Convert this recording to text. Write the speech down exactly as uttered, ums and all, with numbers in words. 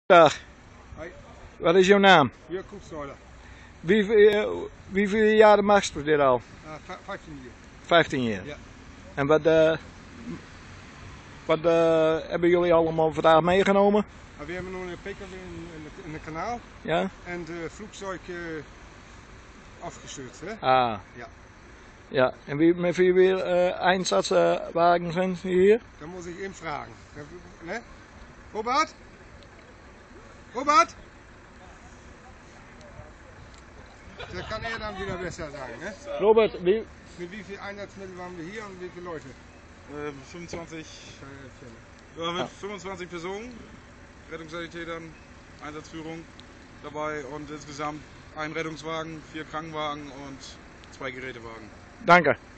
Dag, Hoi, wat is jouw naam? Jörg Koepsneuler. Wie, eh, wie viele jaren machst du dit al? Uh, vijftien jaar. vijftien jaar. Ja. En wat, eh, wat eh, hebben jullie allemaal vandaag meegenomen? Uh, we hebben nu een P K W in, in, in het kanaal Ja? en de vloekzeug uh, afgestuurd. Hè? Ah. Ja. Ja, en wie, met wie weer eh Einsatzwagen zijn hier? Dan muss ich eben fragen. Ne? Robert? Robert? Das kann er dann wieder besser sagen. Ne? Robert, wie, Mit wie viel Einsatzmittel waren wir hier und wie viele Leute? Äh, fünfundzwanzig, Kann er erzählen. ja, mit Ja. fünfundzwanzig Personen, Rettungssanitätern, Einsatzführung dabei und insgesamt ein Rettungswagen, vier Krankenwagen und zwei Gerätewagen. danke.